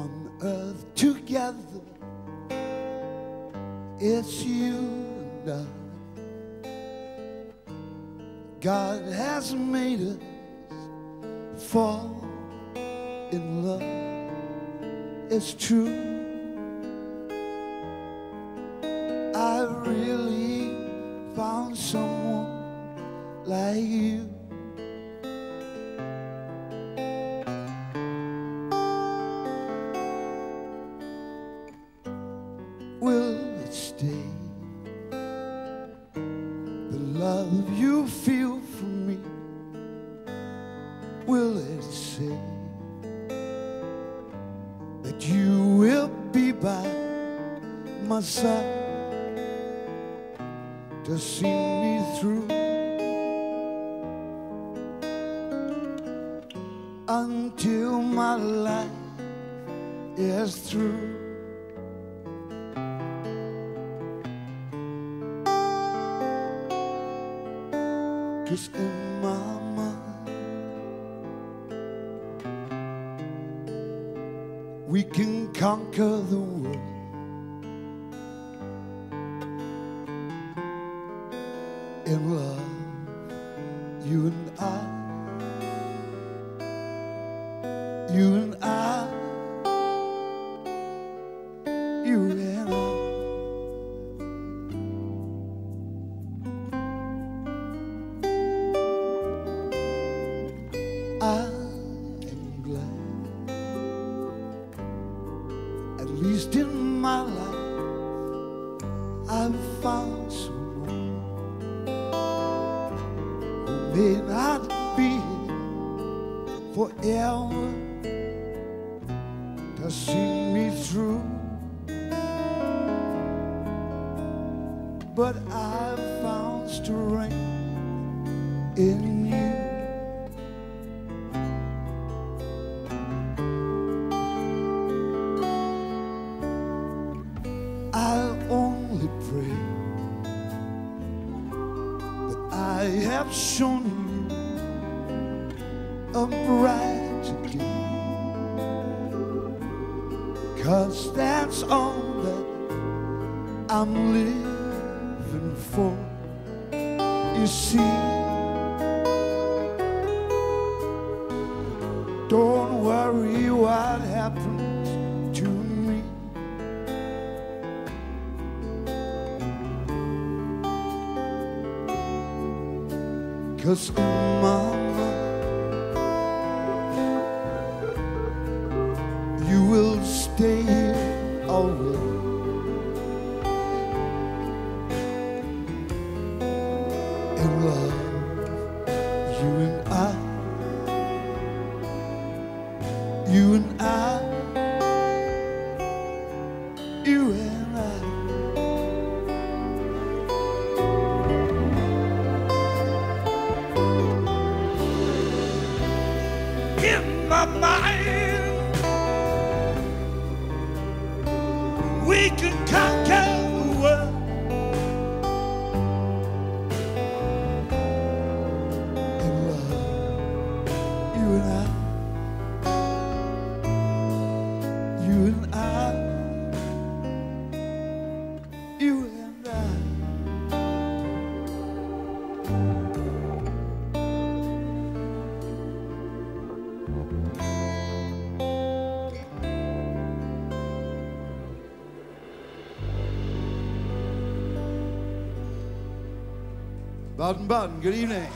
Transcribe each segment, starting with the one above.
on earth together. It's you and I. God has made us fall in love. It's true. I really found someone like you. Will it stay? The love you feel for me, will it say that you will be by my side to see me through until my life is through? 'Cause in my mind we can conquer the world. In love, you and I, you and I, you and I. I am glad, at least in my life, I've found someone who may not be forever to see me through, but I've found strength in you. I'll only pray that I have shown you a bright day, 'cause that's all that I'm living for. You see, don't worry what happens to me, 'cause in my mind you will stay here always. In love, you and I, you and I, you and I. In my mind, we can conquer the world. In love, you and I, you and I, you and I. Baden-Baden, good evening.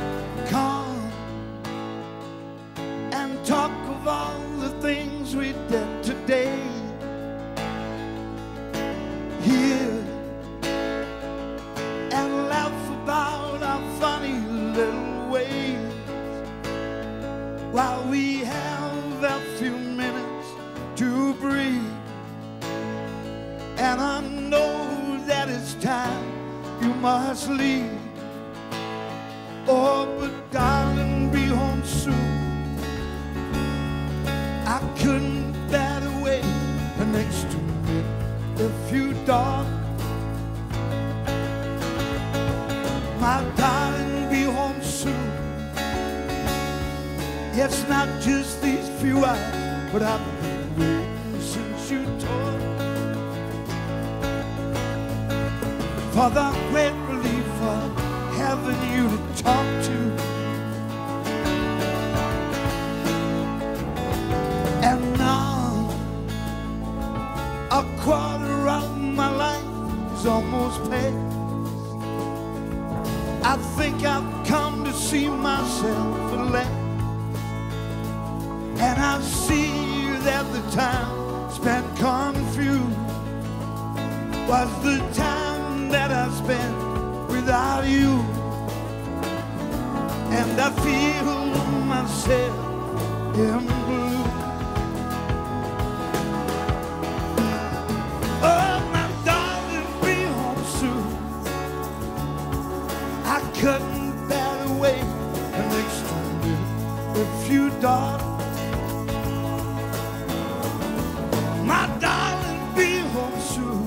Come and talk of all the things we did. you must leave. Oh, but darling, be home soon. I couldn't bear to wait next to me if you don't. My darling, be home soon. It's not just these few hours, but I've been waiting since you told. For the great relief of having you to talk to. And now a quarter of my life is almost past. I think I've come to see myself at last. And I see that the time spent confused was the time that I spent without you. And I feel myself in blue. Oh, my darling, be home soon. I couldn't bear to wait next to you if you darling. My darling, be home soon.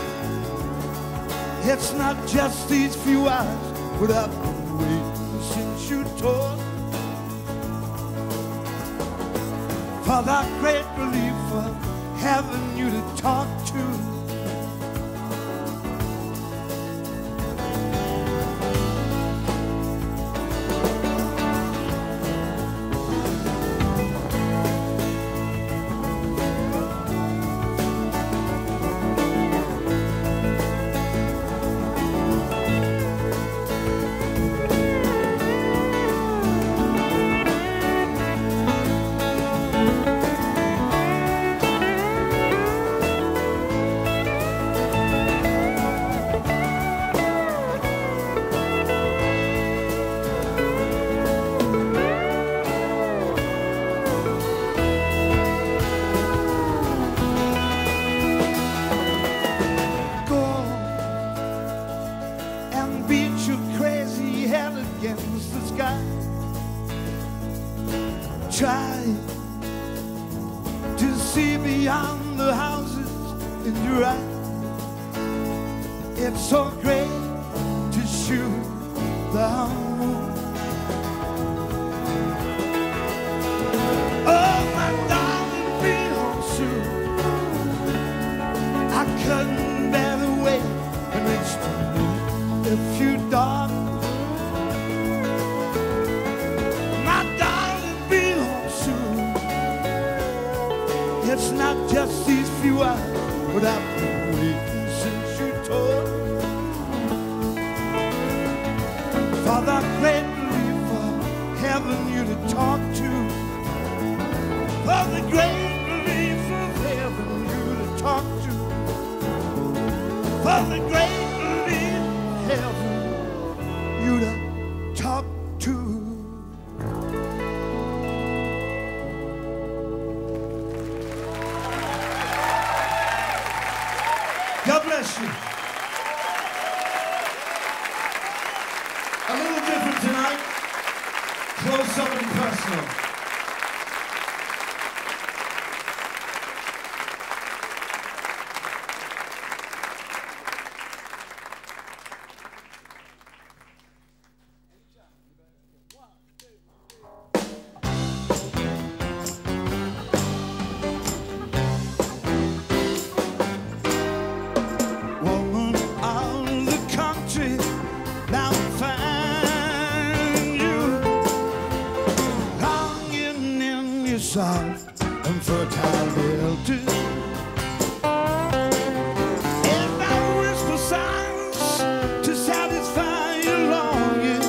It's not just these few hours, but I've been waiting since you told. For that great relief of having you to talk to. Try to see beyond the houses in your eyes. It's so great to shoot the moon. Oh, my darling, be home soon. I couldn't bear to wait next to me if you darling. It's not just these few hours, but I've been waiting since you told. For the great relief of having you to talk to. For the great relief of having you to talk to. For the great relief of having you to talk to. God bless you. A little different tonight. Close up and personal. Soft and fertile realty. And I whisper sounds to satisfy your longing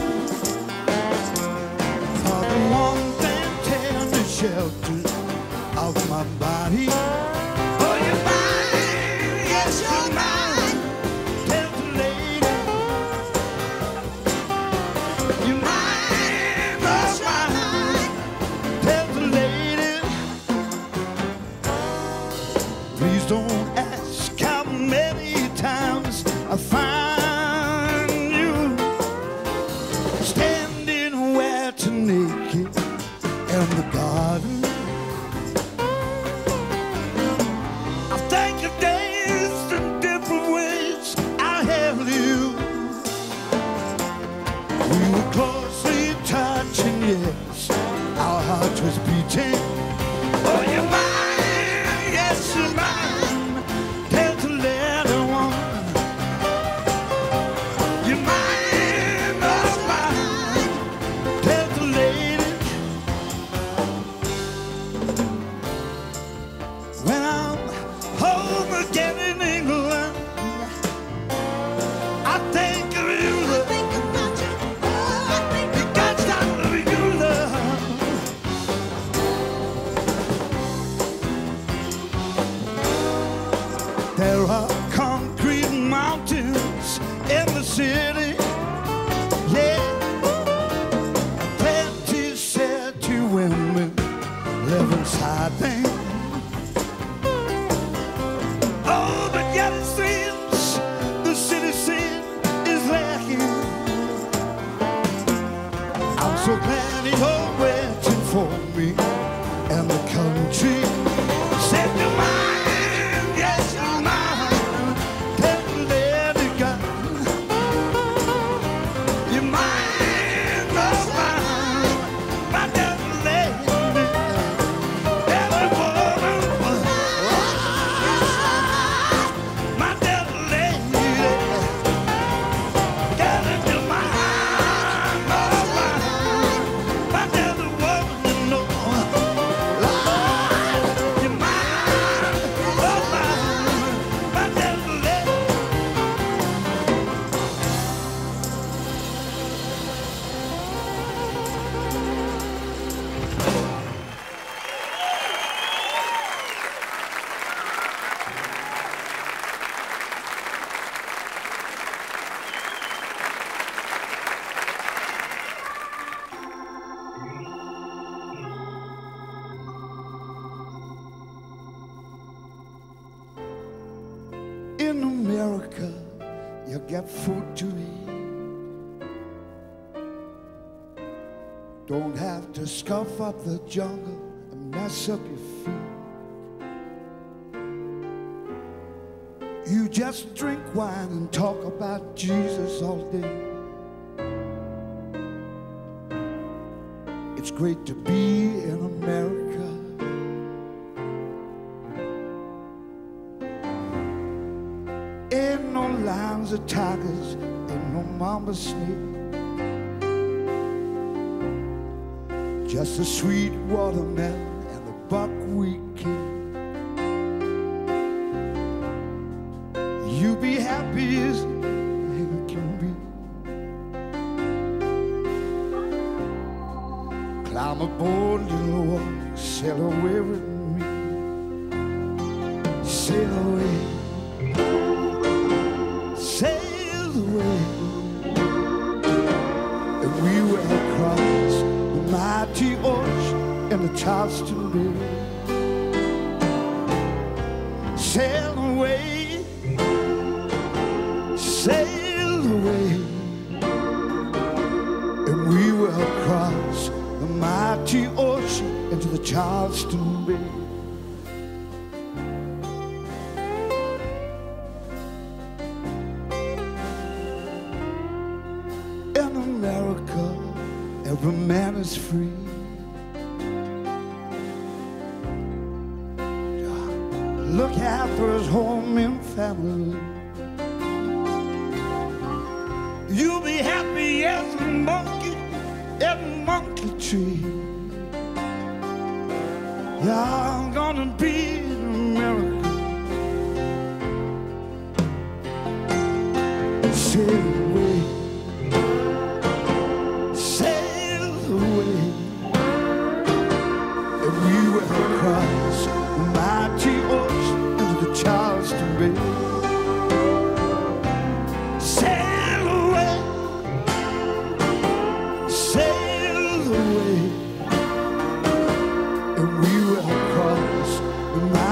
for the warmth and tender shelter of my body. Oh, you're mine, yes, you're mine. Tell the lady, you're mine, oh, mine. Tell the lady was beating. Oh, you're mine, yes, you're mine. Tell the little woman, you're mine, oh, mine. Tell the lady, when I'm home again in England, I think of you. I think about you. Oh, I think about you, love. There are concrete mountains in the city, yeah. Plenty city women live inside them. Oh, but yet it seems the city scene is lacking. I'm so glad you're waiting for me in the country. Said you're mine, yes, you're mine. Tell the lady God, you're mine, oh, mine. My little lady, every woman, my little lady, girl, you're mine, oh, mine. My little woman, you know, Lord, you're mine, oh, mine. My little lady. In America, you get food to eat. Don't have to scuff up the jungle and mess up your feet. You just drink wine and talk about Jesus all day. It's great to be in America. Ain't no lions or tigers, ain't no mama snake. Just a sweet watermelon and a buckwheat cake. You be happy as you can be. Climb aboard, little one, sail away with me. Sail away. Sail away, and we will cross the mighty ocean in the Charleston Bay. Sail away, sail away, and we will cross the mighty ocean into the Charleston Bay. In America, every man is free. Look after his home and family. You'll be happy as a monkey in a monkey tree. You're gonna be in America. Sail away. Sail away, and we will cross the mighty ocean into the Charleston Bay. Sail away, sail away, and we will cross the mighty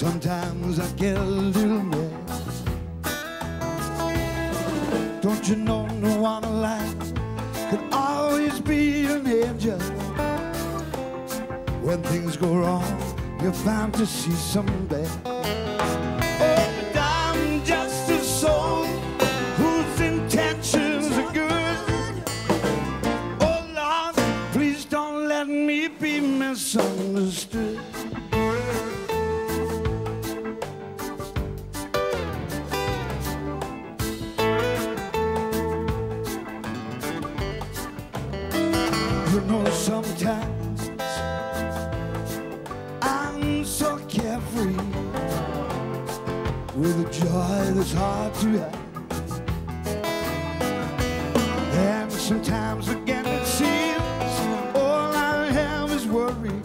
Sometimes I get a little mad. Don't you know no one alive could always be an angel? When things go wrong, you're bound to see some bad. Oh, but I'm just a soul whose intentions are good. Oh Lord, please don't let me be misunderstood. You know, sometimes I'm so carefree with a joy that's hard to hide. And sometimes again it seems all I have is worry.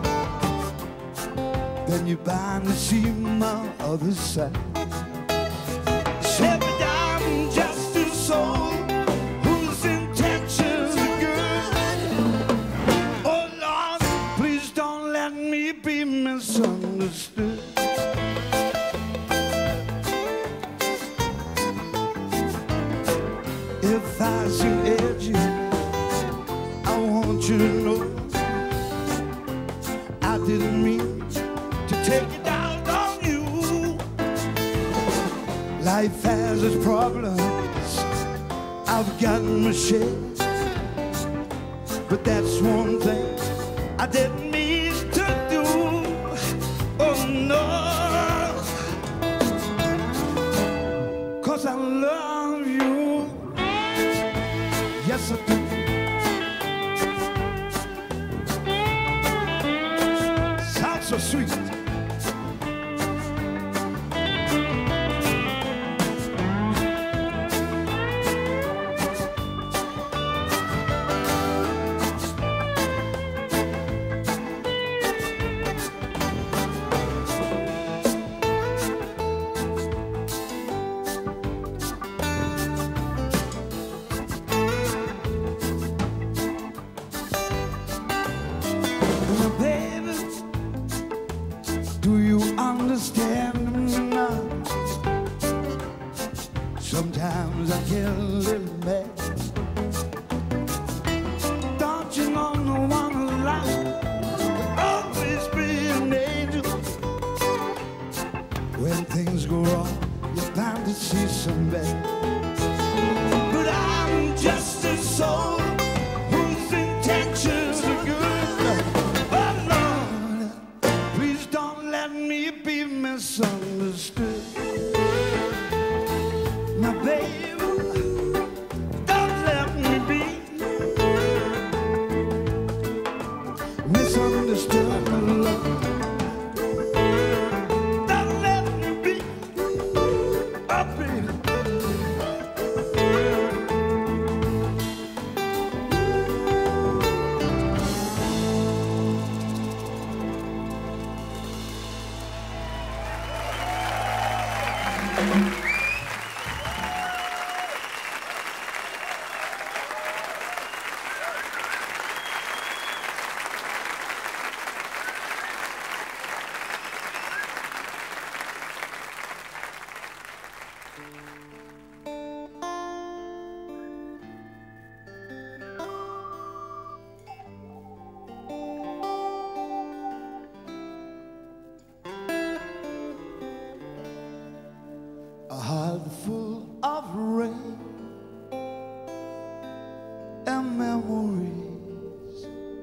Then you're bound to see my other side. Said but I'm just a soul whose intentions are good. Oh Lord, please don't let me be misunderstood. If I seem edgy, I want you to know I didn't mean to take it out on you. Life has its problems, I've got my share, but that's one thing I didn't mean to do. Oh no, 'cause I love you. Yes, I do. Sounds so sweet. Do you understand me now? Sometimes I get a little mad. Don't you know no one alive will always be an angel? When things go wrong, you're bound to see some bad. But I'm just a soul whose intentions are good. Oh Lord, please don't let me be misunderstood. Now baby, don't let me be misunderstood, my love. Don't let me be, oh baby. A heart full of rain and memories.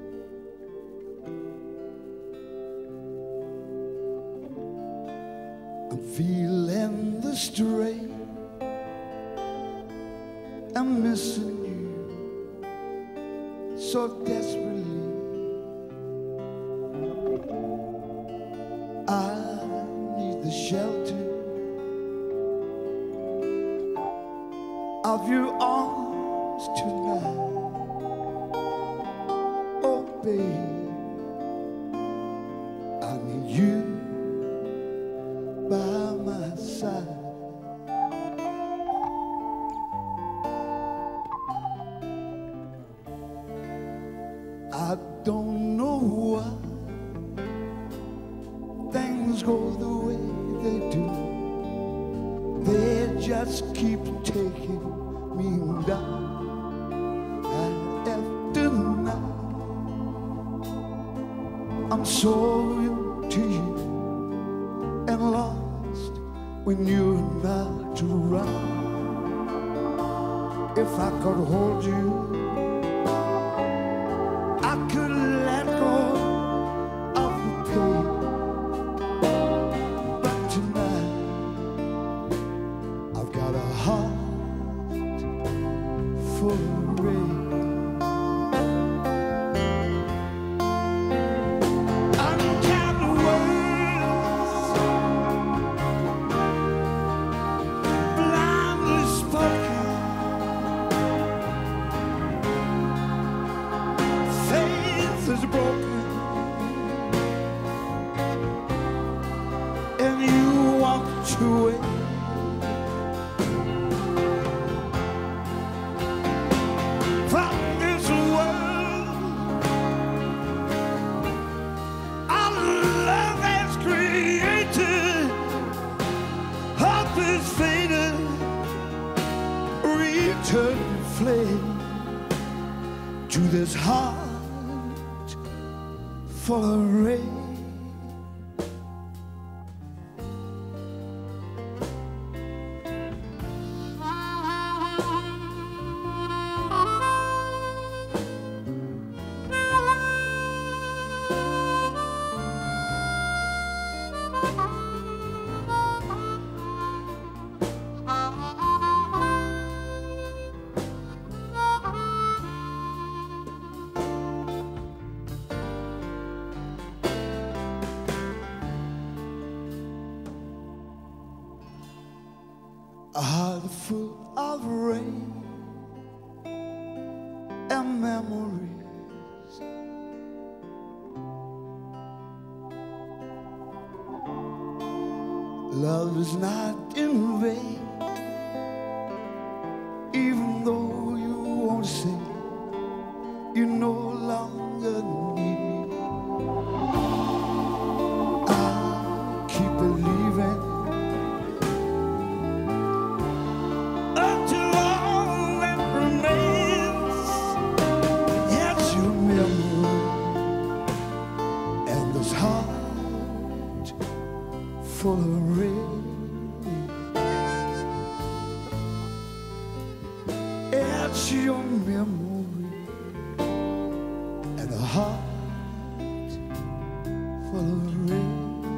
I'm feeling the strain. I'm missing you so desperately. I need the shelter of your arms tonight. Oh babe, I need you by my side. I don't know why things go the way they do. They just keep taking me down. Night after night, I'm so into you and lost when you're not around. If I could hold you, I could let go of the pain. But tonight, I've got a heart full of rain. Uncounted words, blindly spoken, faith is broken, and you walked away. From this world, our love has created, hope is faded, return flame to this heart full of rain. A heart full of rain and memories. Love is not in vain, even though you won't say you no longer need me. I'll keep believing until all that remains is your memory and this heart full of rain. It's your memory and a heart full of rain.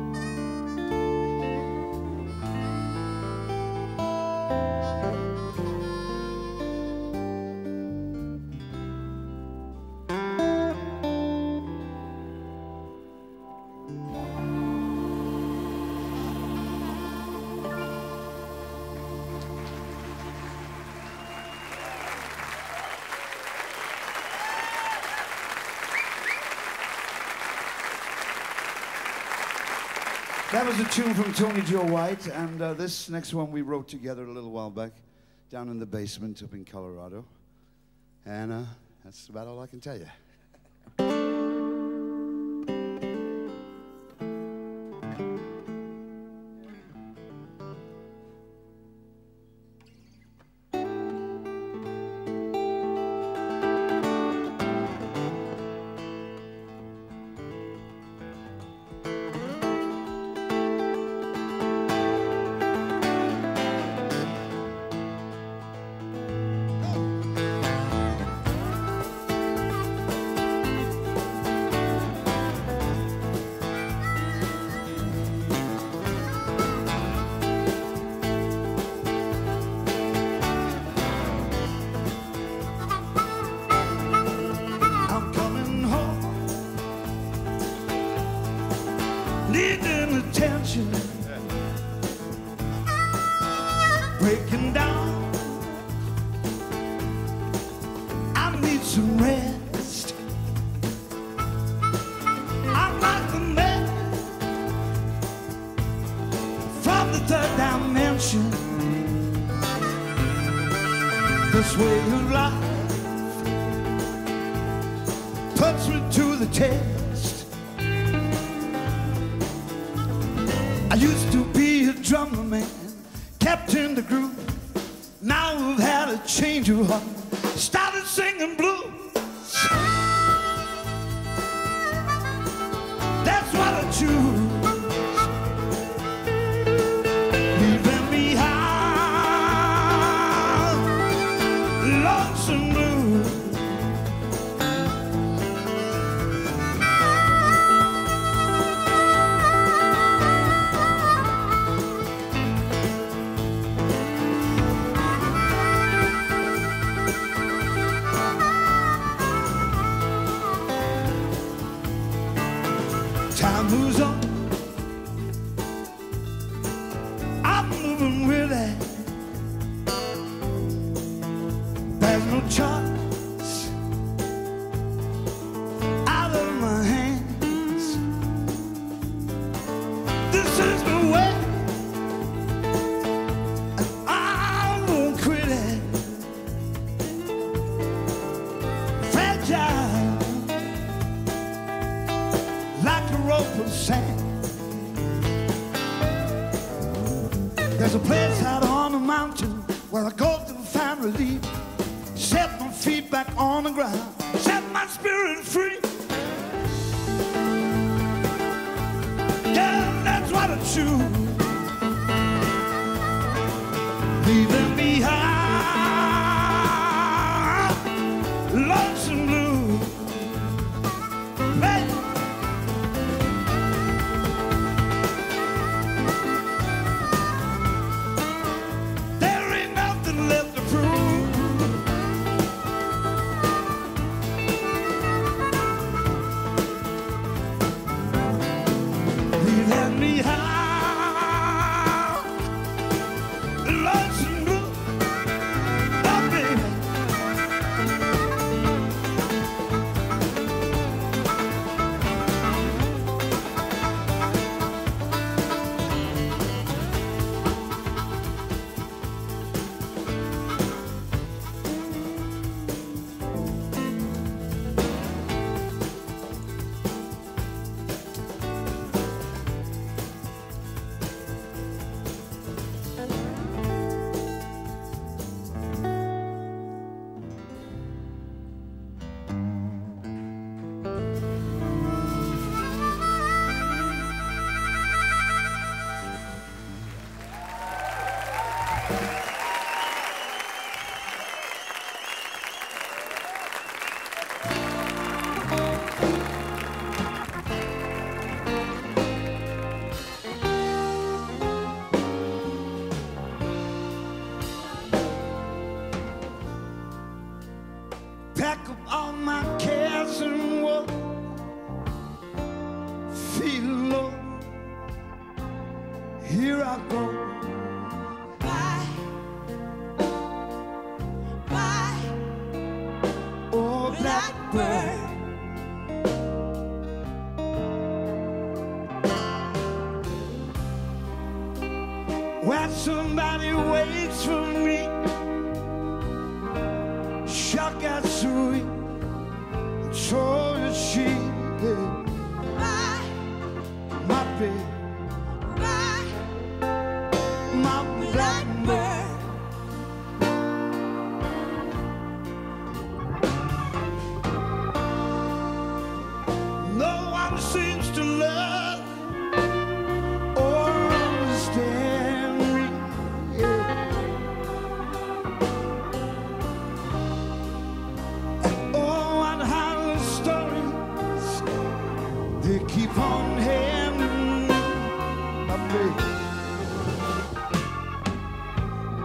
That was a tune from Tony Joe White, and this next one we wrote together a little while back down in the basement up in Colorado. And that's about all I can tell you. Needing attention, breaking down. I need some rest. I'm like the man from the third dimension. This way of life puts me to the test. I used to be a drummer man, kept in the groove. Now we've had a change of heart, started singing blues. That's what I choose. Leaving behind lonesome blues. Time moves on, I'm moving with it. There's no choice out of my hands. This is the way, and I won't quit it. Fragile like a rope of sand. There's a place out on the mountain where I go to find relief. Set my feet back on the ground, set my spirit free. Yeah, that's what I choose. Leaving behind lonesome blues. Hey. Pack up all my cares and woe, feel low, here I go. Bye, bye, oh blackbird. Where somebody waits for me, shot got sweet, and so is she. Bye, my baby. Bye, my blackbird. No one seems to love or understand me. Yeah. They keep on handing me my baby.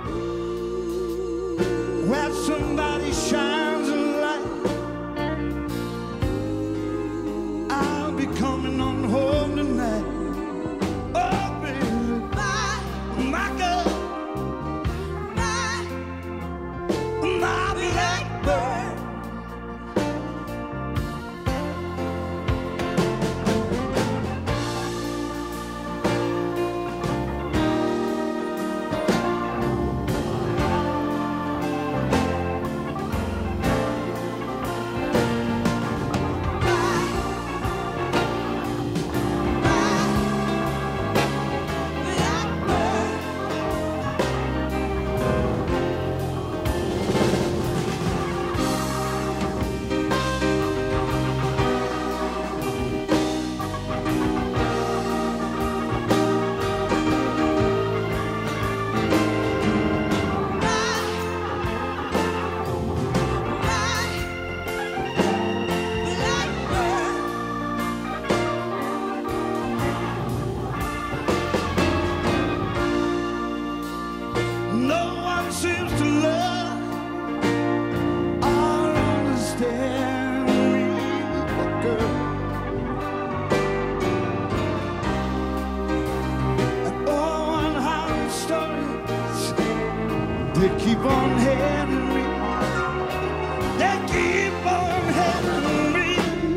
They keep on heading me. They keep on heading me.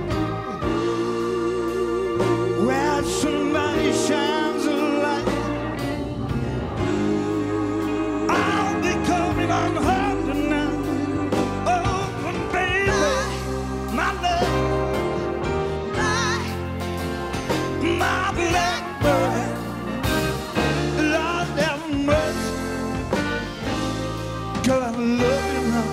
Where somebody shines a light, I'll be coming on home tonight. Oh, baby, my love, my blackbird, Lord have mercy, 'cause I love you now.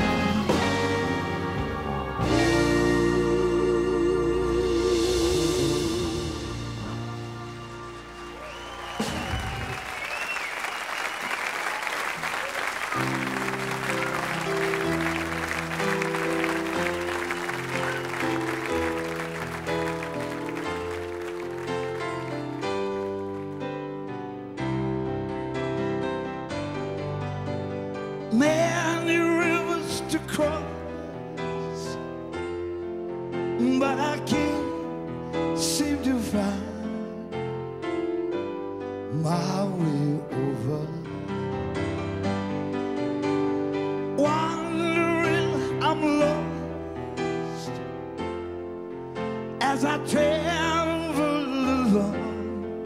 Many rivers to cross, but I can't seem to find my way over. Wandering, I'm lost as I travel along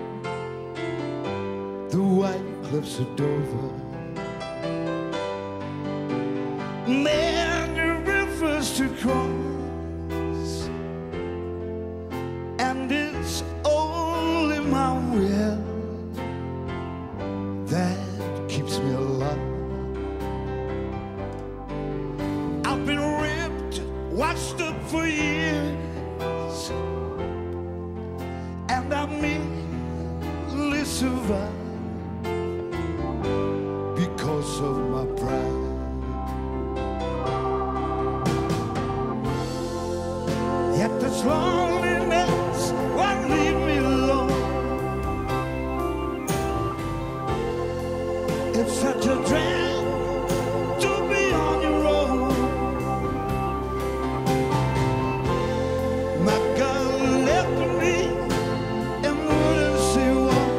the white cliffs of Dover. Many rivers to cross, and it's only my will that keeps me alive. I've been ripped, washed up for years, and I merely survive because of my pride. Yet this loneliness won't leave me alone. It's such a drag to be on your own. My girl left me and wouldn't say one.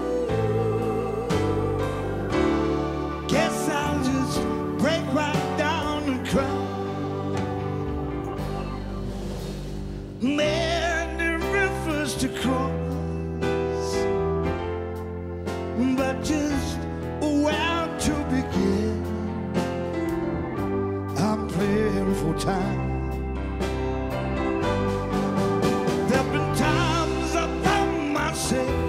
Guess I'll just break right down and cry. Many rivers to cross, but just where to begin? I'm praying for time. There've been times I found myself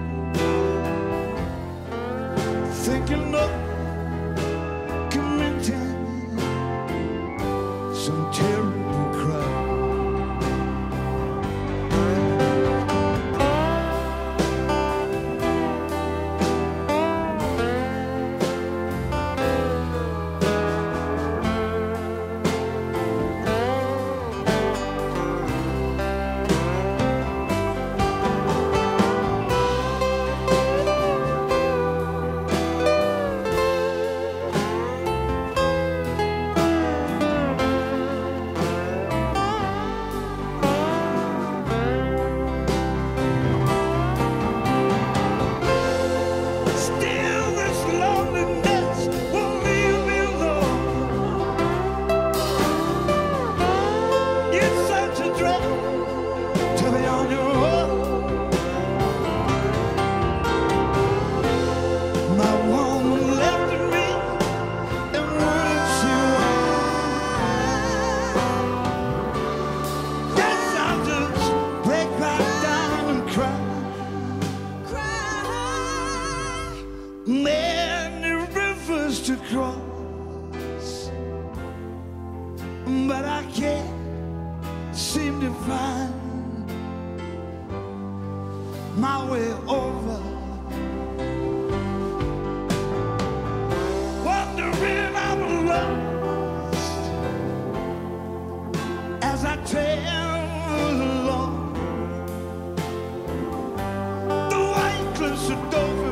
thinking of committing some terrible crime. Many rivers to cross, but I can't seem to find my way over. Wondering I'm lost as I travel along the white cliffs of Dover.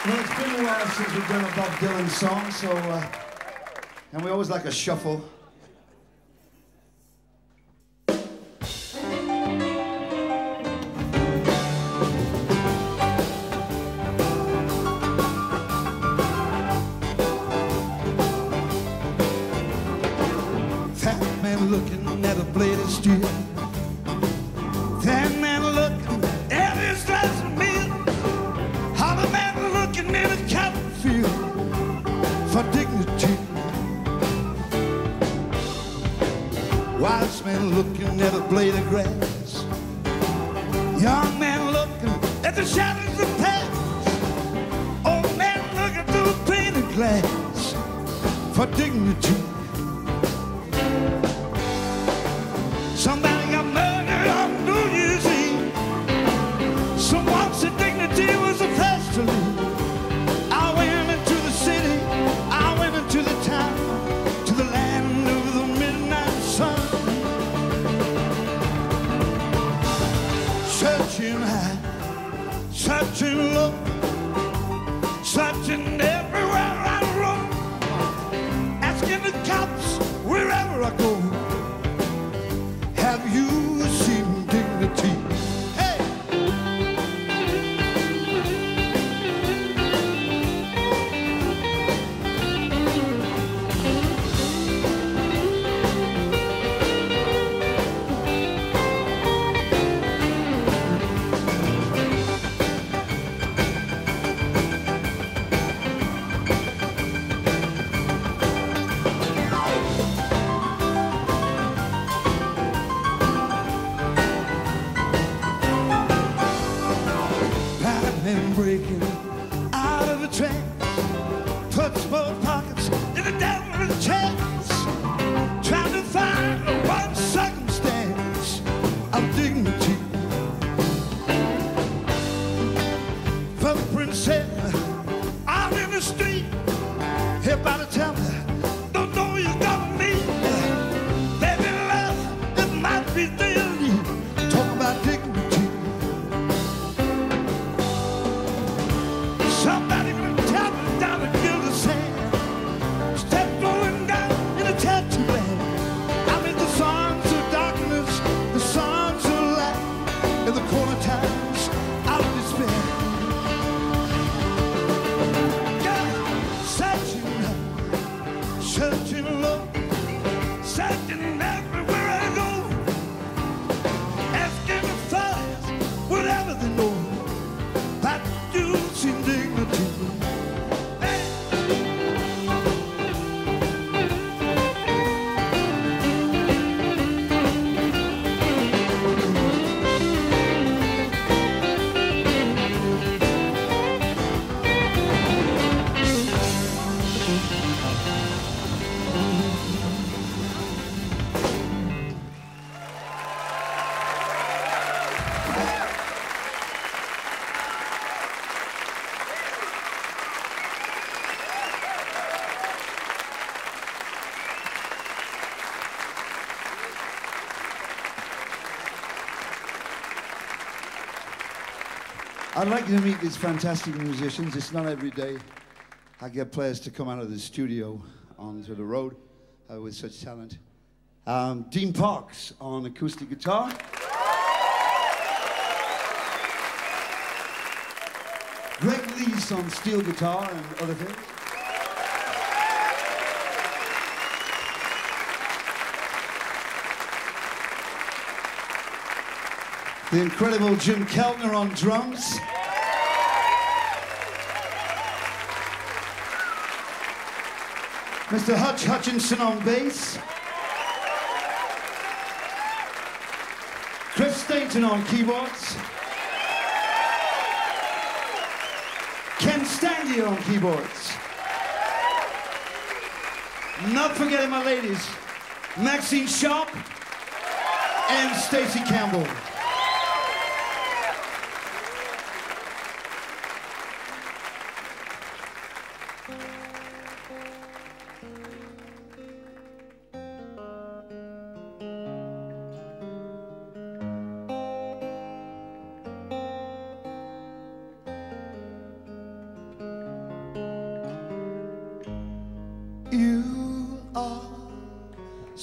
Well, it's been a while since we've done a Bob Dylan song, so, and we always like a shuffle. Fat man looking at a blade of steel. Fat man looking at his glass of milk. Hollow man looking in a cotton field for dignity. Wise man looking at a blade of grass. Young man looking at the shadows of past. Old man looking through a painted glass for dignity. Somebody got murdered on New Year's Eve. Someone said dignity was a festival. I went into the city, I went into the town, to the land of the midnight sun. Searching high, searching low, searching everywhere I roam, asking the cops wherever I go, have you seen dignity? Hey! Batman breaking out of a trance, puts both pockets in the devil's chance, trying to find one circumstance of dignity. Footprints said, out in the street, everybody tell me, don't know you're gonna meet. Baby love, it might be the elite. Talk about dignity. Somebody gonna tell me down the guild of sand, step going down in a tattoo land. I'm in the songs of darkness, the songs of light, in the corner times out of despair. God, searching up, searching low, searching everywhere I go, asking the fires whatever they know. That you see dignity. Hey. I'd like you to meet these fantastic musicians. It's not every day I get players to come out of the studio onto the road with such talent. Dean Parks on acoustic guitar. Greg Lease on steel guitar and other things. The incredible Jim Keltner on drums. Mr. Hutch Hutchinson on bass. Chris Stainton on keyboards. Ken Standy on keyboards. Not forgetting my ladies, Maxine Sharp and Stacey Campbell.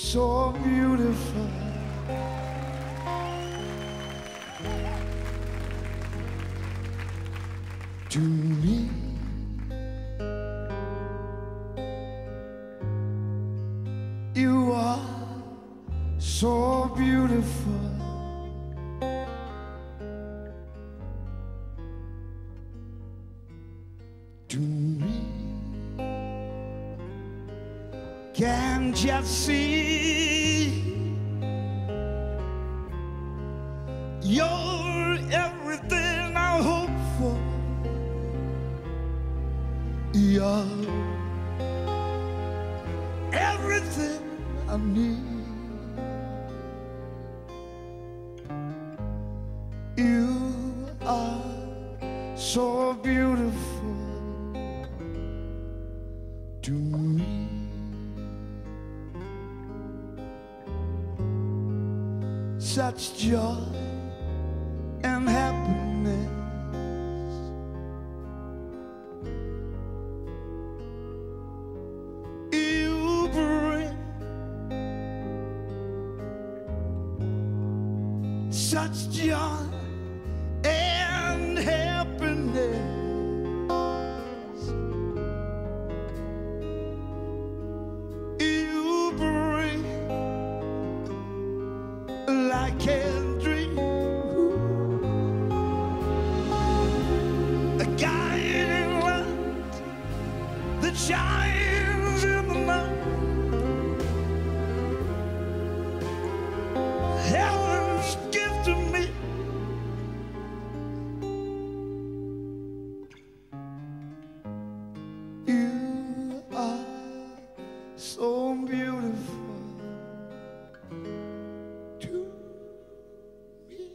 so beautiful to me. You are so beautiful to me. Can't just see you're everything I hope for. You're everything I need. You are so beautiful to me. Such joy and happiness. You bring such joy and happiness. You bring like a dream, a guiding light that shines in the night. Heaven's gift to me. You are so beautiful to me.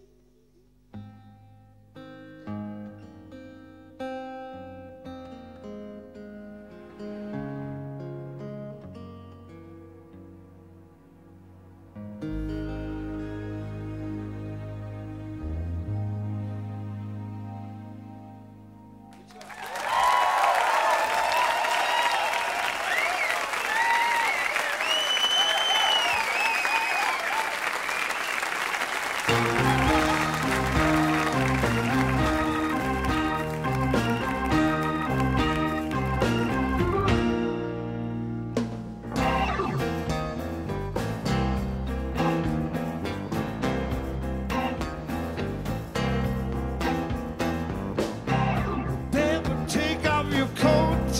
Take off your coat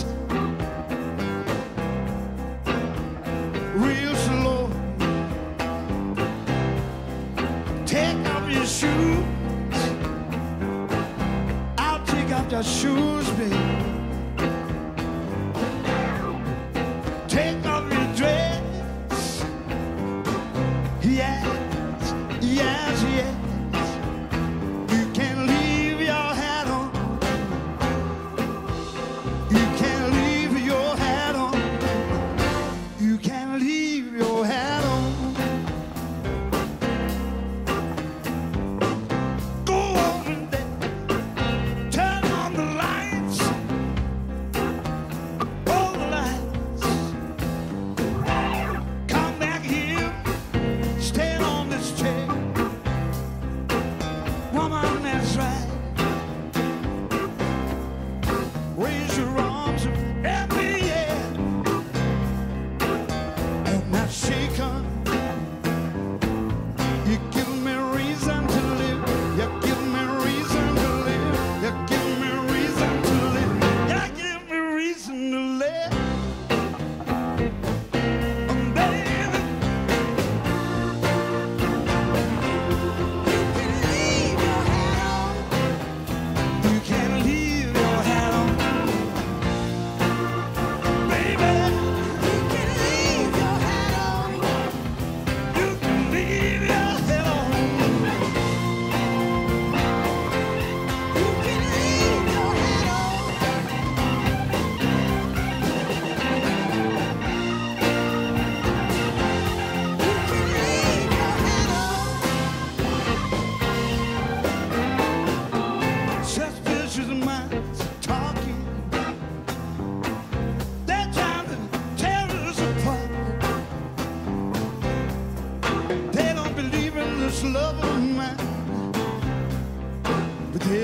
real slow. Take off your shoes. I'll take off your shoes, baby. Take off your dress. Yes, yes, yes. You can leave your hat on. You can leave your hat on. You can leave your hat on. Go on and turn on the lights.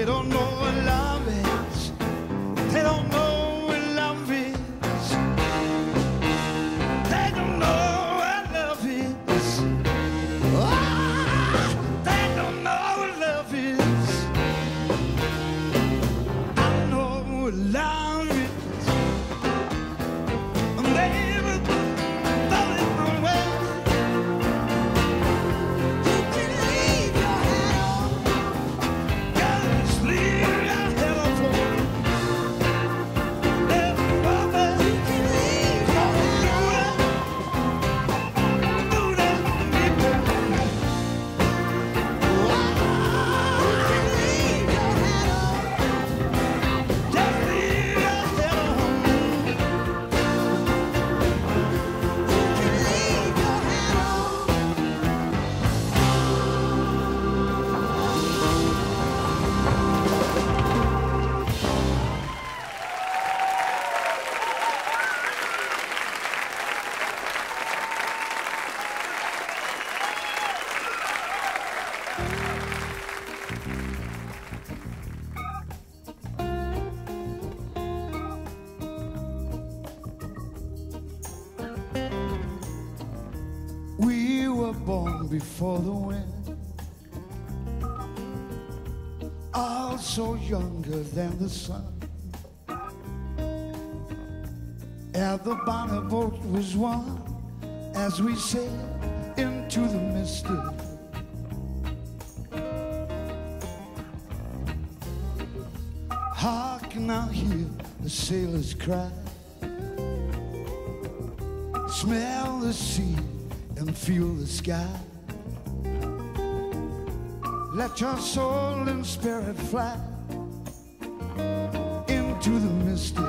They don't know what love is. They don't know what love is. They don't know what love is. Ah, they don't know what love is. I know what love is. Baby, throw it away. You can leave your hat on. Just leave your hat on for me. You can leave your hat on. Do that for me, baby. You can leave your hat on. Just leave your hat on. We were born before the wind, also younger than the sun. And the bonnet boat was one as we sailed into the misty. Hark now, hear the sailors cry. Smell the sea and feel the sky. Let your soul and spirit fly into the misty.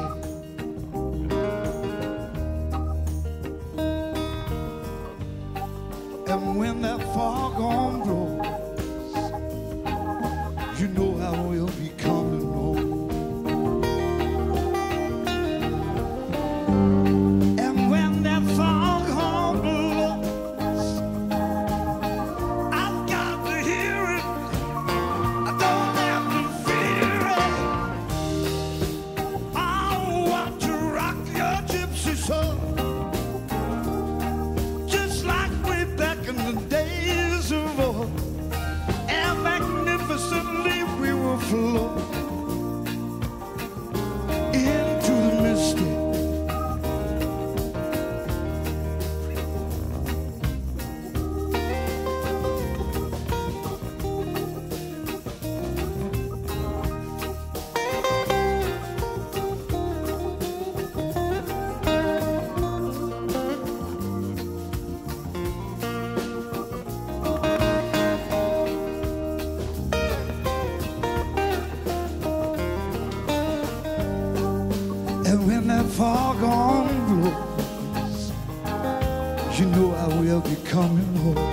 And when that foghorn blows, you know I will be coming home. And when that foghorn blows, I've got to hear it. I don't have to fear it. I want to rock your gypsy soul, just like way back in the days of old. And magnificently we will float into the misty. And when that foghorn blows, you know I will be coming home.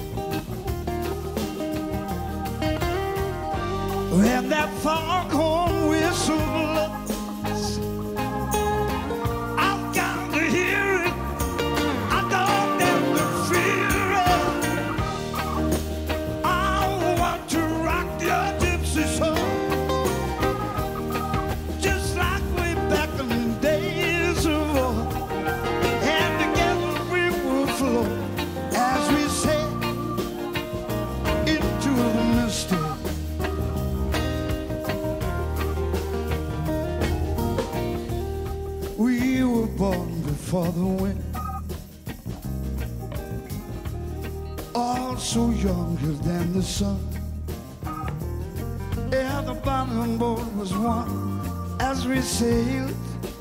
When that foghorn whistle blows, I've got to hear it. I don't have to fear it. I want to rock your gypsy soul, just like way back in the days of old. And together we will flow as we sail into the misty. We were born before the wind, also younger than the sun. And the bottom boat was one as we sailed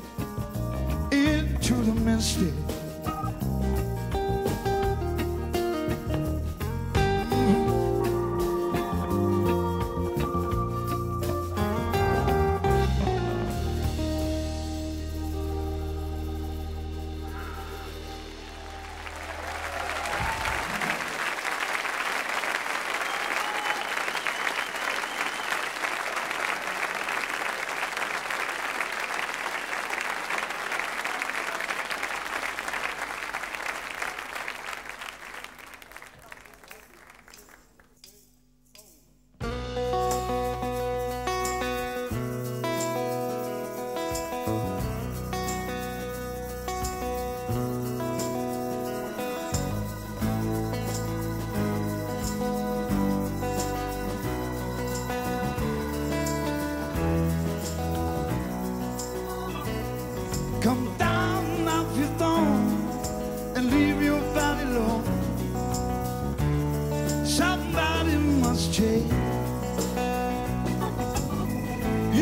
into the misty.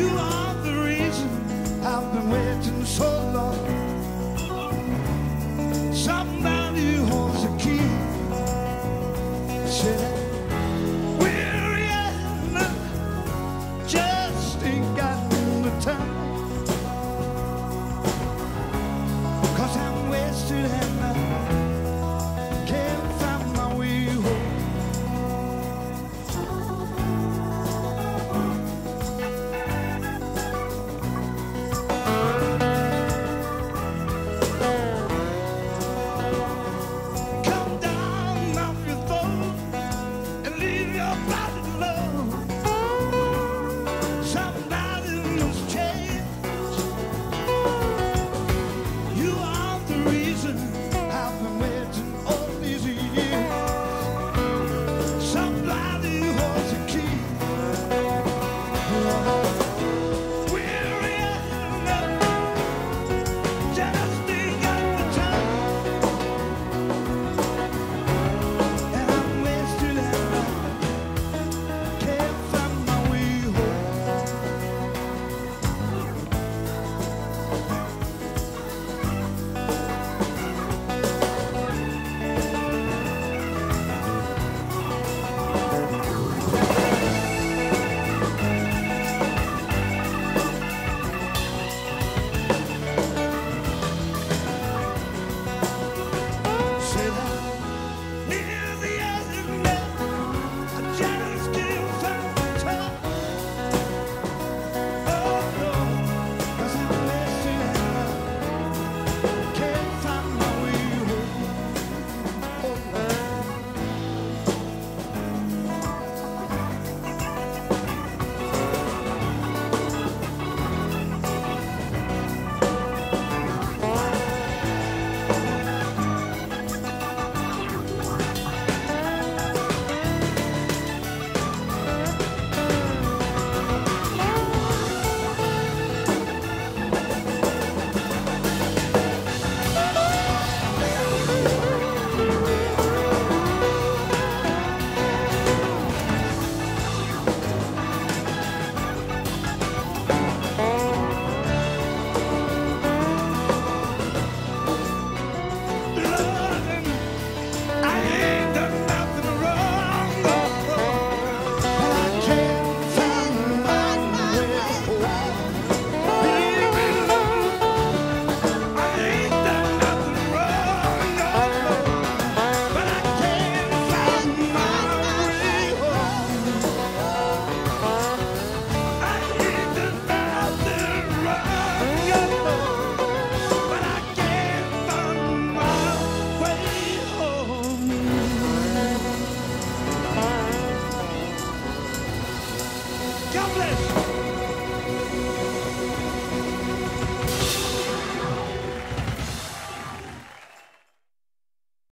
You are the reason I've been waiting so long. Somebody who holds the key. Said we're young, just ain't got the time. 'Cause I'm wasted and I can't find my way home. Come down off your throne and leave your body alone. Somebody must change. You are the reason I've been waiting all these years. Somebody holds the key. We're young, just ain't got the time. And I'm wasted and I can't find my way home. Said I'm near the end now. I just can't find the time. Oh no, 'cause I'm wasted and I can't find my way home. Oh no. Loving, I ain't done nothing wrong, oh, but I can't find my way home. Baby, I ain't done nothing wrong, oh, but I can't find my way home. I ain't done nothing wrong, oh, but I can't find my way home. God bless you.